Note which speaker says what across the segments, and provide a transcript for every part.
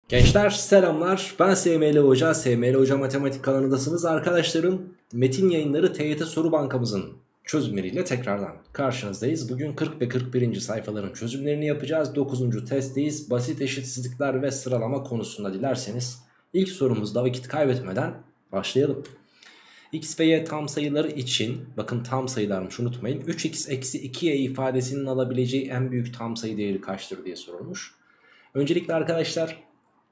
Speaker 1: Gençler selamlar, ben SML Hoca, SML Hoca Matematik kanalındasınız. Arkadaşlarım, Metin Yayınları TYT Soru Bankamızın çözümleriyle tekrardan karşınızdayız. Bugün 40 ve 41. sayfaların çözümlerini yapacağız. 9. testteyiz. Basit eşitsizlikler ve sıralama konusunda dilerseniz ilk sorumuzda vakit kaybetmeden başlayalım. X ve Y tam sayıları için, bakın tam sayılarmış unutmayın, 3x eksi 2y ifadesinin alabileceği en büyük tam sayı değeri kaçtır diye sorulmuş. Öncelikle arkadaşlar,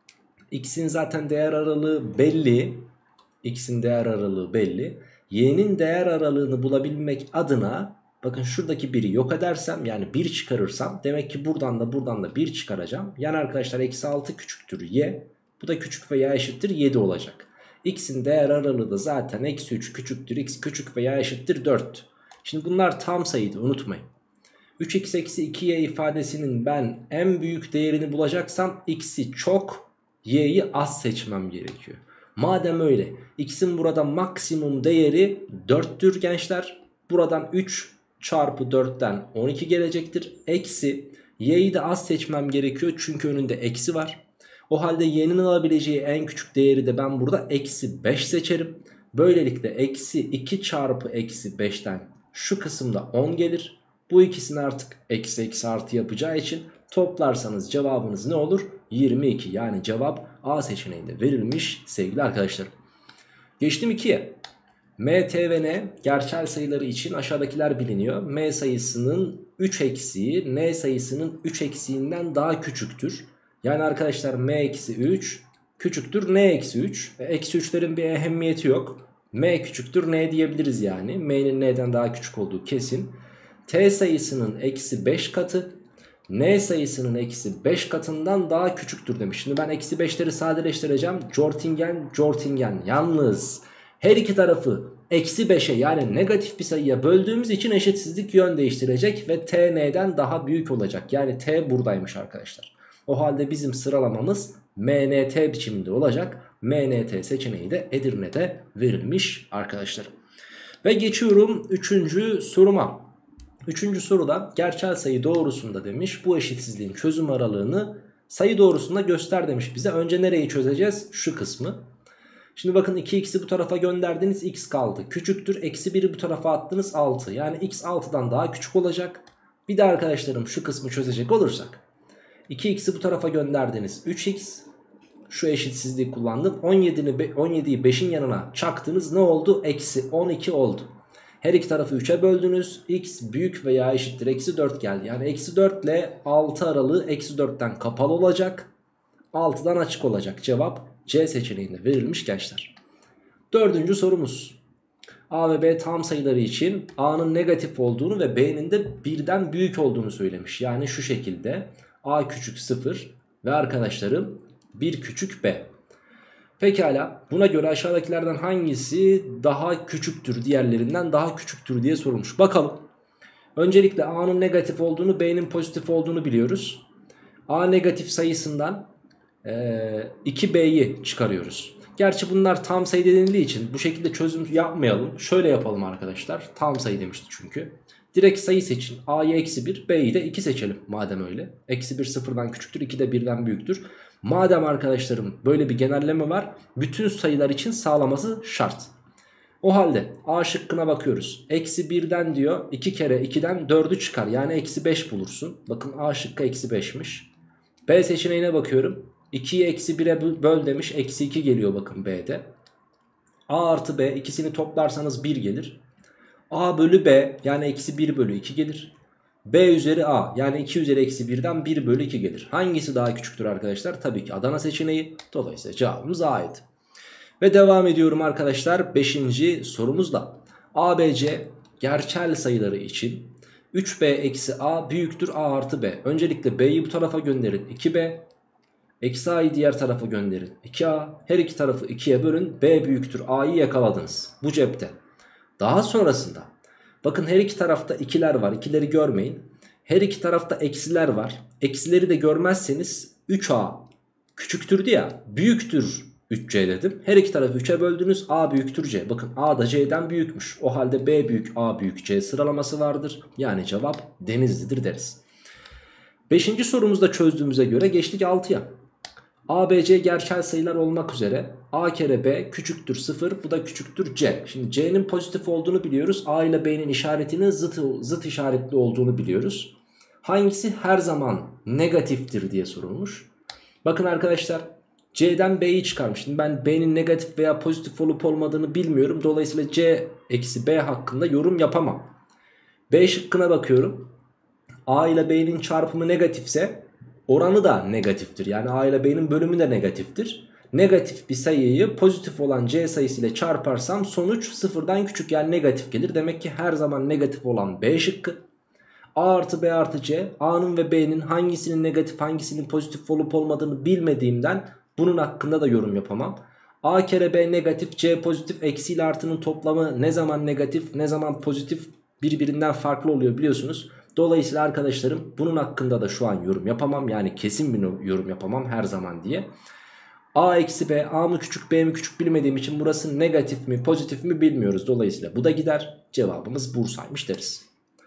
Speaker 1: x'in zaten değer aralığı belli. X'in değer aralığı belli. Y'nin değer aralığını bulabilmek adına bakın şuradaki 1'i yok edersem, yani 1 çıkarırsam, demek ki buradan da 1 çıkaracağım. Yani arkadaşlar eksi 6 küçüktür y. Bu da küçük veya eşittir 7 olacak. X'in değer aralığı da zaten eksi 3 küçüktür x küçük veya eşittir 4. Şimdi bunlar tam sayıydı, unutmayın. 3x eksi 2y ifadesinin ben en büyük değerini bulacaksam x'i çok, y'yi az seçmem gerekiyor. Madem öyle, x'in burada maksimum değeri 4'tür gençler. Buradan 3 çarpı 4'ten 12 gelecektir. Eksi y'yi de az seçmem gerekiyor çünkü önünde eksi var. O halde y'nin alabileceği en küçük değeri de ben burada eksi 5 seçerim. Böylelikle eksi 2 çarpı eksi 5'ten şu kısımda 10 gelir. Bu ikisini artık eksi eksi artı yapacağı için toplarsanız cevabınız ne olur? 22. Yani cevap A seçeneğinde verilmiş sevgili arkadaşlarım. Geçtim 2'ye. M, T ve N gerçel sayıları için aşağıdakiler biliniyor. M sayısının 3 eksiği N sayısının 3 eksiğinden daha küçüktür. Yani arkadaşlar M eksi 3 küçüktür N eksi 3. Eksi 3'lerin bir ehemmiyeti yok. M küçüktür N diyebiliriz yani. M'nin N'den daha küçük olduğu kesin. T sayısının eksi 5 katı N sayısının eksi 5 katından daha küçüktür demiş. Şimdi ben eksi 5'leri sadeleştireceğim. Cortingen. Yalnız her iki tarafı eksi 5'e, yani negatif bir sayıya böldüğümüz için eşitsizlik yön değiştirecek ve T N'den daha büyük olacak. Yani T buradaymış arkadaşlar. O halde bizim sıralamamız MNT biçiminde olacak. MNT seçeneği de Edirne'de verilmiş arkadaşlarım. Ve geçiyorum 3. soruma. 3. soruda gerçel sayı doğrusunda demiş, bu eşitsizliğin çözüm aralığını sayı doğrusunda göster demiş bize. Önce nereyi çözeceğiz? Şu kısmı. Şimdi bakın 2x'i bu tarafa gönderdiniz, x kaldı. Küçüktür, eksi 1'i bu tarafa attınız, 6. Yani x 6'dan daha küçük olacak. Bir de arkadaşlarım şu kısmı çözecek olursak. 2x'i bu tarafa gönderdiniz, 3x. Şu eşitsizliği kullandım. 17'yi 5'in yanına çaktınız, ne oldu? Eksi 12 oldu. Her iki tarafı 3'e böldünüz. X büyük veya eşittir eksi 4 geldi. Yani eksi 4 ile 6 aralığı eksi 4'ten kapalı olacak. 6'dan açık olacak. Cevap C seçeneğinde verilmiş gençler. 4. sorumuz. A ve B tam sayıları için A'nın negatif olduğunu ve B'nin de 1'den büyük olduğunu söylemiş. Yani şu şekilde A küçük 0 ve arkadaşlarım 1 küçük B. Pekala, buna göre aşağıdakilerden hangisi daha küçüktür, diğerlerinden daha küçüktür diye sorulmuş. Bakalım. Öncelikle A'nın negatif olduğunu, B'nin pozitif olduğunu biliyoruz. A negatif sayısından 2B'yi çıkarıyoruz. Gerçi bunlar tam sayı denildiği için bu şekilde çözüm yapmayalım. Şöyle yapalım arkadaşlar. Tam sayı demişti çünkü. Direkt sayı seçin. A'yı eksi 1, B'yi de 2 seçelim madem öyle. Eksi 1 sıfırdan küçüktür, 2 de 1'den büyüktür. Madem arkadaşlarım böyle bir genelleme var, bütün sayılar için sağlaması şart. O halde A şıkkına bakıyoruz. Eksi 1'den diyor 2 kere 2'den 4'ü çıkar. Yani eksi 5 bulursun. Bakın A şıkkı eksi 5'miş. B seçeneğine bakıyorum. 2'yi eksi 1'e böl demiş. Eksi 2 geliyor bakın B'de. A artı B, ikisini toplarsanız 1 gelir. A bölü B, yani eksi 1 bölü 2 gelir. B üzeri A, yani 2 üzeri eksi 1'den 1 bölü 2 gelir. Hangisi daha küçüktür arkadaşlar? Tabii ki Adana seçeneği. Dolayısıyla cevabımız A'ydı. Ve devam ediyorum arkadaşlar 5. sorumuzla. A, B, C gerçel sayıları için 3B eksi A büyüktür A artı B. Öncelikle B'yi bu tarafa gönderin, 2B. Eksi A'yı diğer tarafa gönderin, 2A. Her iki tarafı 2'ye bölün, B büyüktür A'yı yakaladınız. Bu cepte. Daha sonrasında bakın her iki tarafta ikiler var. İkileri görmeyin. Her iki tarafta eksiler var. Eksileri de görmezseniz 3A küçüktür ya, büyüktür 3C dedim. Her iki tarafı 3'e böldünüz, A büyüktür C. Bakın A da C'den büyükmüş. O halde B büyük A büyük C sıralaması vardır. Yani cevap Denizli'dir deriz. 5. sorumuzda çözdüğümüze göre geçtik 6'ya. A, B, C gerçel sayılar olmak üzere A kere B küçüktür 0, bu da küçüktür C. Şimdi C'nin pozitif olduğunu biliyoruz. A ile B'nin işaretinin zıt işaretli olduğunu biliyoruz. Hangisi her zaman negatiftir diye sorulmuş. Bakın arkadaşlar, C'den B'yi çıkarmış. Şimdi ben B'nin negatif veya pozitif olup olmadığını bilmiyorum. Dolayısıyla C eksi B hakkında yorum yapamam. B şıkkına bakıyorum. A ile B'nin çarpımı negatifse oranı da negatiftir. Yani A ile B'nin bölümü de negatiftir. Negatif bir sayıyı pozitif olan C sayısı ile çarparsam sonuç sıfırdan küçük, yani negatif gelir. Demek ki her zaman negatif olan B şıkkı. A artı B artı C, A'nın ve B'nin hangisinin negatif hangisinin pozitif olup olmadığını bilmediğimden bunun hakkında da yorum yapamam. A kere B negatif, C pozitif, eksi ile artının toplamı ne zaman negatif ne zaman pozitif birbirinden farklı oluyor biliyorsunuz. Dolayısıyla arkadaşlarım bunun hakkında da şu an yorum yapamam. Yani kesin bir yorum yapamam her zaman diye. A eksi B, A mı küçük B mi küçük bilmediğim için burası negatif mi pozitif mi bilmiyoruz. Dolayısıyla bu da gider. Cevabımız Bursa'ymış deriz.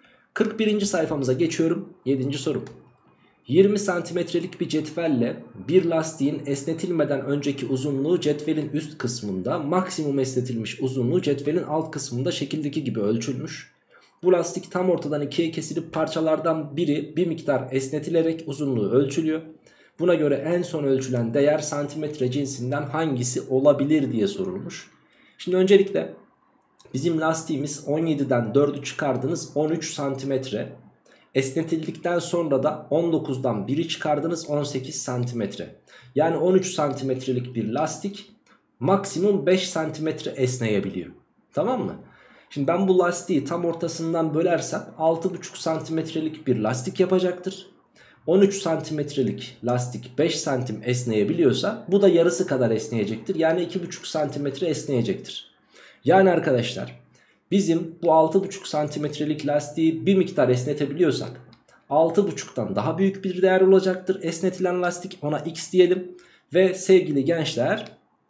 Speaker 1: 41. sayfamıza geçiyorum. 7. soru. 20 santimetrelik bir cetvelle bir lastiğin esnetilmeden önceki uzunluğu cetvelin üst kısmında, maksimum esnetilmiş uzunluğu cetvelin alt kısmında şekildeki gibi ölçülmüş. Bu lastik tam ortadan ikiye kesilip parçalardan biri bir miktar esnetilerek uzunluğu ölçülüyor. Buna göre en son ölçülen değer santimetre cinsinden hangisi olabilir diye sorulmuş. Şimdi öncelikle bizim lastiğimiz 17'den 4'ü çıkardınız 13 santimetre. Esnetildikten sonra da 19'dan 1'i çıkardınız 18 santimetre. Yani 13 santimetrelik bir lastik maksimum 5 santimetre esneyebiliyor. Tamam mı? Şimdi ben bu lastiği tam ortasından bölersem 6,5 santimetrelik bir lastik yapacaktır. 13 santimetrelik lastik 5 santim esneyebiliyorsa bu da yarısı kadar esneyecektir. Yani 2,5 santimetre esneyecektir. Yani arkadaşlar bizim bu 6,5 santimetrelik lastiği bir miktar esnetebiliyorsak 6,5'tan daha büyük bir değer olacaktır esnetilen lastik, ona x diyelim. Ve sevgili gençler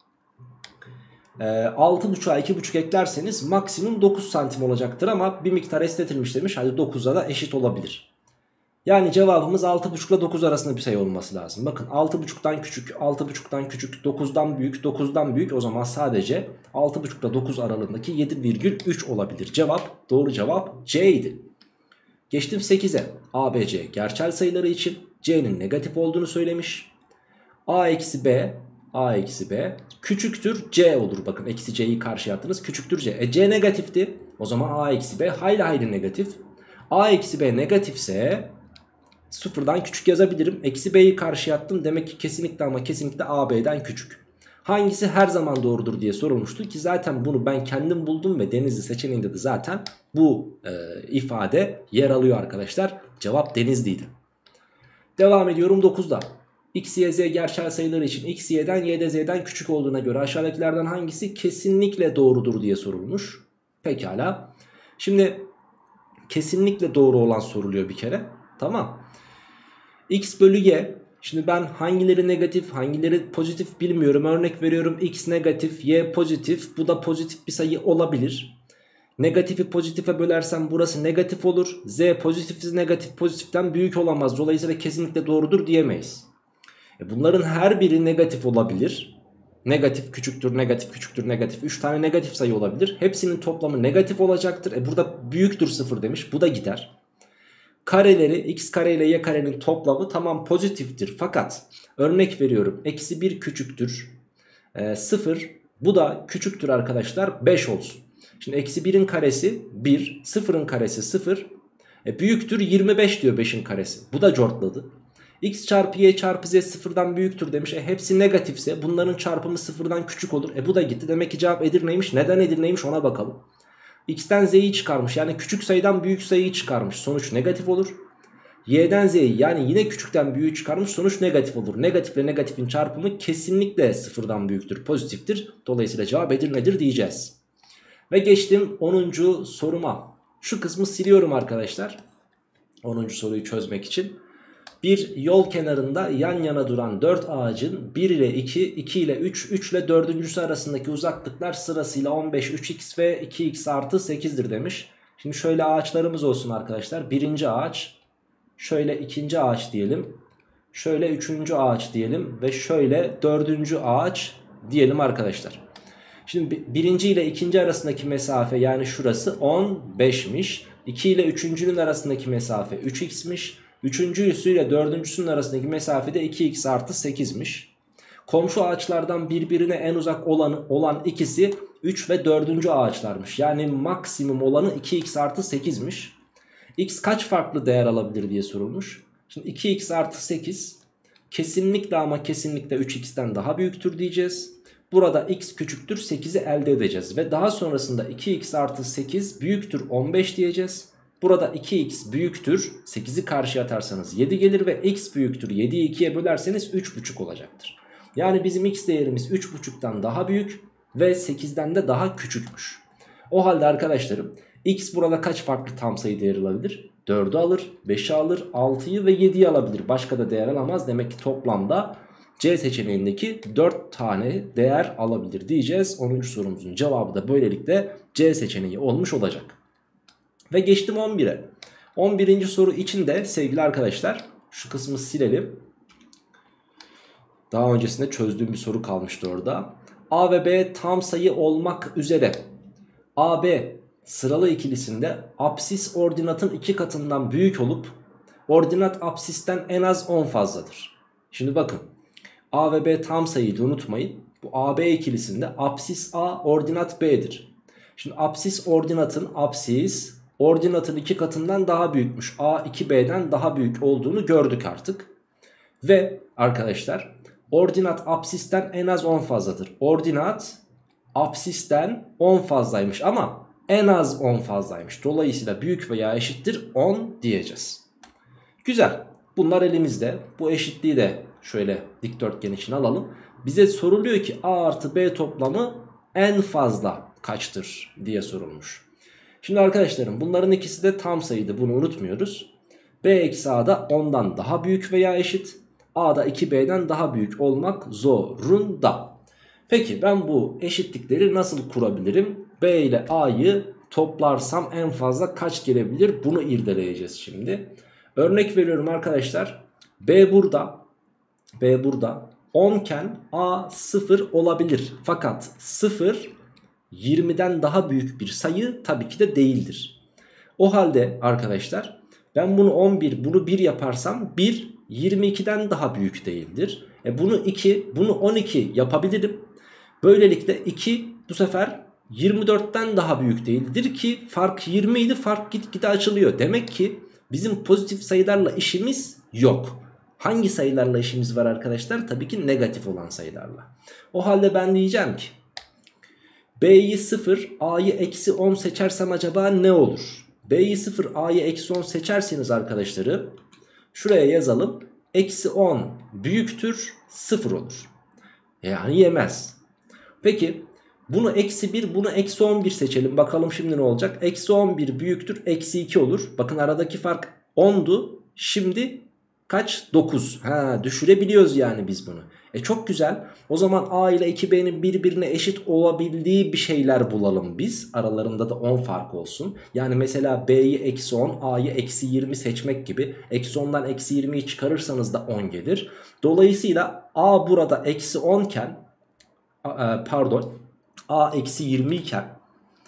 Speaker 1: 6,5'a 2,5 eklerseniz maksimum 9 santim olacaktır ama bir miktar esnetilmiş demiş, hadi 9'a da eşit olabilir. Yani cevabımız 6,5 ile 9 arasında bir sayı olması lazım. Bakın 6,5'tan küçük, 6,5'tan küçük, 9'dan büyük, 9'dan büyük, o zaman sadece 6,5 ile 9 aralığındaki 7,3 olabilir. Doğru cevap C idi. Geçtim 8'e. A, B, C gerçel sayıları için C'nin negatif olduğunu söylemiş. A eksi B küçüktür C olur. Bakın eksi C'yi karşıya attınız, küçüktür C. C negatifti. O zaman A eksi B hayli negatif. A eksi B negatifse sıfırdan küçük yazabilirim. Eksi B'yi karşıya attım. Demek ki kesinlikle ama kesinlikle A B'den küçük. Hangisi her zaman doğrudur diye sorulmuştu ki zaten bunu ben kendim buldum ve Denizli seçeneğinde de zaten bu ifade yer alıyor arkadaşlar. Cevap Denizli'ydi. Devam ediyorum 9'da. X, Y, Z gerçel sayıları için X, Y'den Y de Z'den küçük olduğuna göre aşağıdakilerden hangisi kesinlikle doğrudur diye sorulmuş. Pekala. Şimdi kesinlikle doğru olan soruluyor bir kere. Tamam. X bölü Y. Şimdi ben hangileri negatif hangileri pozitif bilmiyorum. Örnek veriyorum, X negatif Y pozitif. Bu da pozitif bir sayı olabilir. Negatifi pozitife bölersem burası negatif olur. Z pozitif negatif pozitiften büyük olamaz. Dolayısıyla kesinlikle doğrudur diyemeyiz. Bunların her biri negatif olabilir. Negatif küçüktür negatif küçüktür negatif. 3 tane negatif sayı olabilir. Hepsinin toplamı negatif olacaktır. Burada büyüktür 0 demiş. Bu da gider. Kareleri x kare ile y karenin toplamı tamam pozitiftir. Fakat örnek veriyorum, eksi 1 küçüktür 0. Bu da küçüktür arkadaşlar 5 olsun. Şimdi eksi 1'in karesi 1. 0'ın karesi 0. Büyüktür 25 diyor 5'in karesi. Bu da cortladı. X çarpı y çarpı z sıfırdan büyüktür demiş. Hepsi negatifse bunların çarpımı sıfırdan küçük olur. Bu da gitti. Demek ki cevap Edirne'ymiş. Neden Edirne'ymiş ona bakalım. X'ten z'yi çıkarmış. Yani küçük sayıdan büyük sayıyı çıkarmış. Sonuç negatif olur. Y'den z'yi yani yine küçükten büyüğü çıkarmış. Sonuç negatif olur. Negatifle negatifin çarpımı kesinlikle sıfırdan büyüktür. Pozitiftir. Dolayısıyla cevap Edirne'dir diyeceğiz. Ve geçtim 10. soruma. Şu kısmı siliyorum arkadaşlar. 10. soruyu çözmek için. Bir yol kenarında yan yana duran 4 ağacın 1 ile 2, 2 ile 3, 3 ile 4.'sü arasındaki uzaklıklar sırasıyla 15, 3x ve 2x artı 8'dir demiş. Şimdi şöyle ağaçlarımız olsun arkadaşlar. Birinci ağaç, şöyle ikinci ağaç diyelim. Şöyle 3. ağaç diyelim ve şöyle 4. ağaç diyelim arkadaşlar. Şimdi birinci ile ikinci arasındaki mesafe yani şurası 15'miş. 2 ile üçüncünün arasındaki mesafe 3x'miş. Üçüncüsü ile dördüncüsünün arasındaki mesafe de 2x artı 8'miş. Komşu ağaçlardan birbirine en uzak olan ikisi 3 ve 4. ağaçlarmış. Yani maksimum olanı 2x artı 8'miş. X kaç farklı değer alabilir diye sorulmuş. Şimdi 2x artı 8 kesinlikle ama kesinlikle 3x'ten daha büyüktür diyeceğiz. Burada x küçüktür 8'i elde edeceğiz. Ve daha sonrasında 2x artı 8 büyüktür 15 diyeceğiz. Burada 2x büyüktür 8'i karşıya atarsanız 7 gelir ve x büyüktür 7'yi 2'ye bölerseniz 3,5 olacaktır. Yani bizim x değerimiz 3,5'tan daha büyük ve 8'den de daha küçükmüş. O halde arkadaşlarım x burada kaç farklı tam sayı değeri alabilir? 4'ü alır, 5'i alır, 6'yı ve 7'yi alabilir. Başka da değer alamaz. Demek ki toplamda C seçeneğindeki 4 tane değer alabilir diyeceğiz. 10. sorumuzun cevabı da böylelikle C seçeneği olmuş olacak. Ve geçtim 11'e. 11. soru için de sevgili arkadaşlar şu kısmı silelim. Daha öncesinde çözdüğüm bir soru kalmıştı orada. A ve B tam sayı olmak üzere AB sıralı ikilisinde apsis ordinatın 2 katından büyük olup ordinat apsisten en az 10 fazladır. Şimdi bakın A ve B tam sayıydı, unutmayın. Bu AB ikilisinde apsis A ordinat B'dir. Şimdi apsis ordinatın 2 katından daha büyükmüş. A 2B'den daha büyük olduğunu gördük artık. Ve arkadaşlar ordinat apsisten en az 10 fazladır. Ordinat apsisten 10 fazlaymış ama en az 10 fazlaymış. Dolayısıyla büyük veya eşittir 10 diyeceğiz. Güzel. Bunlar elimizde. Bu eşitliği de şöyle dikdörtgen için alalım. Bize soruluyor ki A artı B toplamı en fazla kaçtır diye sorulmuş. Şimdi arkadaşlarım bunların ikisi de tam sayıydı. Bunu unutmuyoruz. B eksi A da 10'dan daha büyük veya eşit. A da 2B'den daha büyük olmak zorunda. Peki ben bu eşitlikleri nasıl kurabilirim? B ile A'yı toplarsam en fazla kaç gelebilir? Bunu irdeleyeceğiz şimdi. Örnek veriyorum arkadaşlar. B burada 10 iken A 0 olabilir. Fakat 0 20'den daha büyük bir sayı tabii ki de değildir. O halde arkadaşlar ben bunu 11 bunu 1 yaparsam 1 22'den daha büyük değildir. Bunu 2 bunu 12 yapabilirim. Böylelikle 2 bu sefer 24'ten daha büyük değildir ki fark 20 idi, fark gitgide açılıyor. Demek ki bizim pozitif sayılarla işimiz yok. Hangi sayılarla işimiz var arkadaşlar? Tabii ki negatif olan sayılarla. O halde ben diyeceğim ki B'yi 0 A'yı eksi 10 seçersem acaba ne olur? B'yi 0 A'yı eksi 10 seçerseniz arkadaşları şuraya yazalım. Eksi 10 büyüktür 0 olur. Yani yemez. Peki bunu eksi 1 bunu eksi 11 seçelim. Bakalım şimdi ne olacak? Eksi 11 büyüktür eksi 2 olur. Bakın aradaki fark 10'du. Şimdi kaç? 9. Düşürebiliyoruz yani biz bunu. Çok güzel. O zaman A ile 2B'nin birbirine eşit olabildiği bir şeyler bulalım biz. Aralarında da 10 fark olsun. Yani mesela B'yi eksi 10, A'yı eksi 20 seçmek gibi. Eksi 10'dan eksi 20'yi çıkarırsanız da 10 gelir. Dolayısıyla A burada eksi 10 iken A eksi 20 iken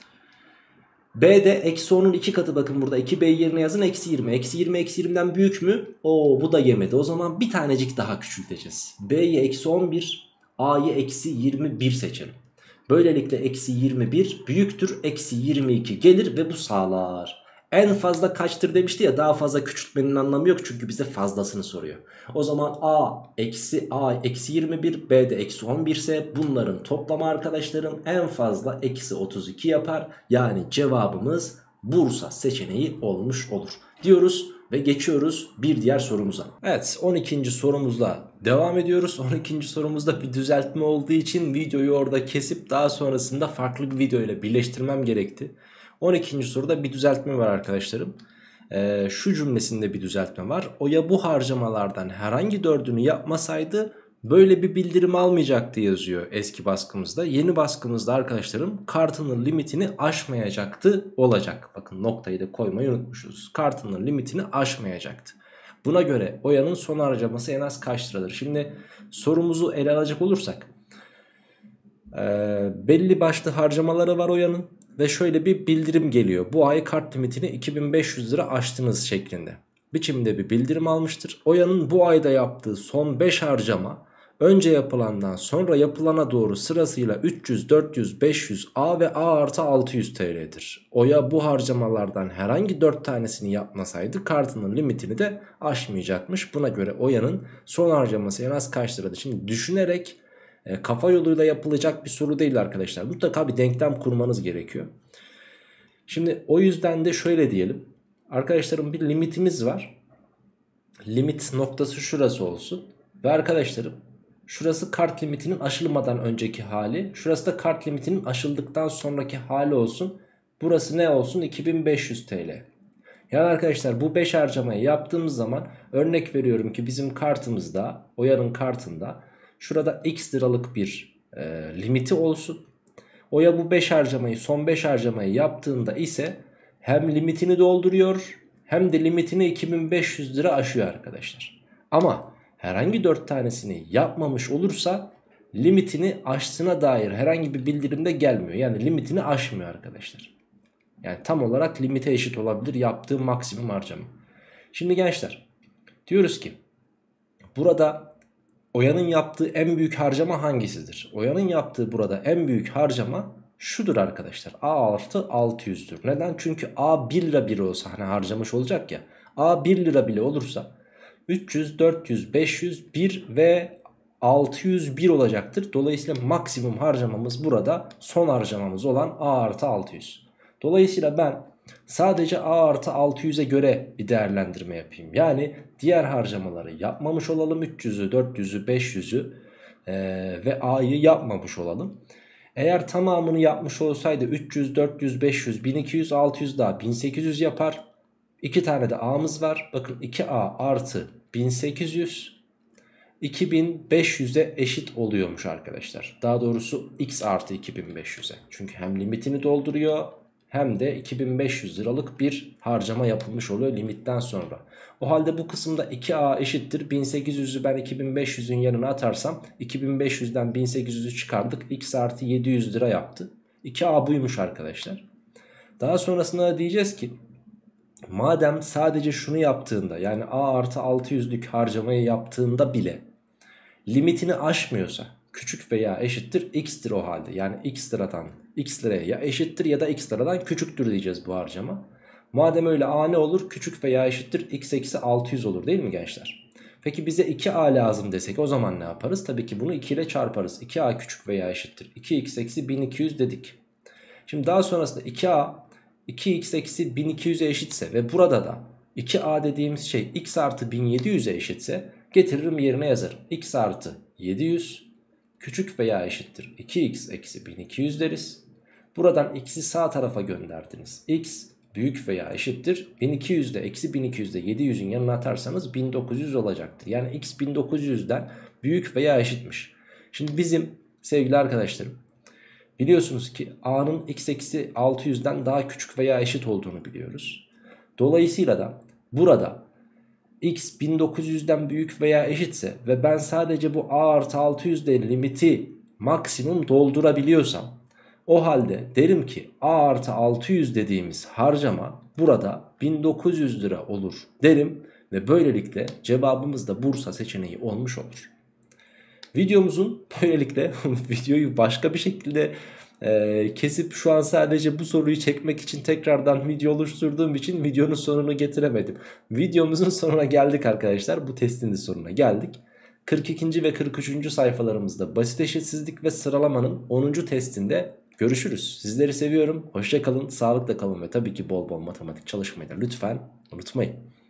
Speaker 1: B de eksi 10'un 2 katı, bakın burada 2B yerine yazın eksi 20. Eksi 20 eksi 20'den büyük mü? Bu da yemedi. O zaman bir tanecik daha küçülteceğiz. B'yi eksi 11, A'yı eksi 21 seçelim. Böylelikle eksi 21 büyüktür eksi 22 gelir ve bu sağlar. En fazla kaçtır demişti ya, daha fazla küçültmenin anlamı yok çünkü bize fazlasını soruyor. O zaman A eksi 21, B de eksi 11 ise bunların toplamı arkadaşlarım en fazla eksi 32 yapar. Yani cevabımız Bursa seçeneği olmuş olur diyoruz ve geçiyoruz bir diğer sorumuza. Evet, 12. sorumuzla devam ediyoruz. 12. sorumuzda bir düzeltme olduğu için videoyu orada kesip daha sonrasında farklı bir video ile birleştirmem gerekti. 12. soruda bir düzeltme var arkadaşlarım. Şu cümlesinde bir düzeltme var. Oya bu harcamalardan herhangi 4'ünü yapmasaydı böyle bir bildirim almayacaktı yazıyor eski baskımızda. Yeni baskımızda arkadaşlarım kartının limitini aşmayacaktı olacak. Bakın noktayı da koymayı unutmuşuz. Kartının limitini aşmayacaktı. Buna göre Oya'nın son harcaması en az kaç liradır? Şimdi sorumuzu ele alacak olursak belli başlı harcamaları var Oya'nın ve şöyle bir bildirim geliyor. Bu ay kart limitini 2500 lira aştınız şeklinde biçimde bir bildirim almıştır. Oya'nın bu ayda yaptığı son 5 harcama önce yapılandan sonra yapılana doğru sırasıyla 300, 400, 500, A ve A artı 600 TL'dir. Oya bu harcamalardan herhangi 4 tanesini yapmasaydı kartının limitini de aşmayacakmış. Buna göre Oya'nın son harcaması en az kaç liradır? Şimdi düşünerek kafa yoluyla yapılacak bir soru değil arkadaşlar. Mutlaka bir denklem kurmanız gerekiyor. Şimdi o yüzden de şöyle diyelim. Arkadaşlarım bir limitimiz var. Limit noktası şurası olsun. Ve arkadaşlarım şurası kart limitinin aşılmadan önceki hali. Şurası da kart limitinin aşıldıktan sonraki hali olsun. Burası ne olsun? 2500 TL. Yani arkadaşlar bu 5 harcamayı yaptığımız zaman örnek veriyorum ki bizim kartımızda, Oya'nın kartında şurada x liralık bir limiti olsun. Oya bu 5 harcamayı, son 5 harcamayı yaptığında ise hem limitini dolduruyor hem de limitini 2500 lira aşıyor arkadaşlar. Ama herhangi 4 tanesini yapmamış olursa limitini aştığına dair herhangi bir bildirim de gelmiyor. Yani limitini aşmıyor arkadaşlar. Yani tam olarak limite eşit olabilir yaptığı maksimum harcama. Şimdi gençler diyoruz ki burada Oya'nın yaptığı en büyük harcama hangisidir? Oya'nın yaptığı burada en büyük harcama şudur arkadaşlar. A artı 600'dür. Neden? Çünkü A 1 lira bile olsa hani harcamış olacak ya. A 1 lira bile olursa 300, 400, 500, 1 ve 601 olacaktır. Dolayısıyla maksimum harcamamız burada son harcamamız olan A artı 600. Dolayısıyla ben sadece A artı 600'e göre bir değerlendirme yapayım. Yani diğer harcamaları yapmamış olalım. 300'ü, 400'ü, 500'ü ve A'yı yapmamış olalım. Eğer tamamını yapmış olsaydı 300, 400, 500, 1200, 600 daha 1800 yapar. 2 tane de A'mız var. Bakın 2A artı 1800 2500'e eşit oluyormuş arkadaşlar. Daha doğrusu x artı 2500'e. Çünkü hem limitini dolduruyor hem de 2500 liralık bir harcama yapılmış oluyor limitten sonra. O halde bu kısımda 2A eşittir 1800'ü ben 2500'ün yanına atarsam 2500'den 1800'ü çıkardık, x artı 700 lira yaptı. 2A buymuş arkadaşlar. Daha sonrasında diyeceğiz ki madem sadece şunu yaptığında yani A artı 600'lük harcamayı yaptığında bile limitini aşmıyorsa küçük veya eşittir x'tir o halde. Yani x liradan x liraya ya eşittir ya da x liradan küçüktür diyeceğiz bu harcama. Madem öyle A ne olur? Küçük veya eşittir x eksi 600 olur değil mi gençler? Peki bize 2A lazım desek o zaman ne yaparız? Tabii ki bunu 2 ile çarparız. 2A küçük veya eşittir 2x eksi 1200 dedik. Şimdi daha sonrasında 2A 2x eksi 1200'e eşitse ve burada da 2A dediğimiz şey x artı 1700'e eşitse getiririm yerine yazarım. X artı 700 küçük veya eşittir 2x eksi 1200 deriz. Buradan x'i sağ tarafa gönderdiniz. X büyük veya eşittir 1200'de eksi 1200'de 700'ün yanına atarsanız 1900 olacaktır. Yani x 1900'den büyük veya eşitmiş. Şimdi bizim sevgili arkadaşlarım biliyorsunuz ki A'nın x eksi 600'den daha küçük veya eşit olduğunu biliyoruz. Dolayısıyla da burada x 1900'den büyük veya eşitse ve ben sadece bu A artı 600'de limiti maksimum doldurabiliyorsam o halde derim ki A artı 600 dediğimiz harcama burada 1900 lira olur derim ve böylelikle cevabımız da Bursa seçeneği olmuş olur. Videomuzun böylelikle videoyu başka bir şekilde kesip şu an sadece bu soruyu çekmek için tekrardan video oluşturduğum için videonun sonunu getiremedim. Videomuzun sonuna geldik arkadaşlar. Bu testin de sonuna geldik. 42. ve 43. sayfalarımızda basit eşitsizlik ve sıralamanın 10. testinde görüşürüz. Sizleri seviyorum. Hoşça kalın, sağlıkla kalın ve tabii ki bol bol matematik çalışmayı da lütfen unutmayın.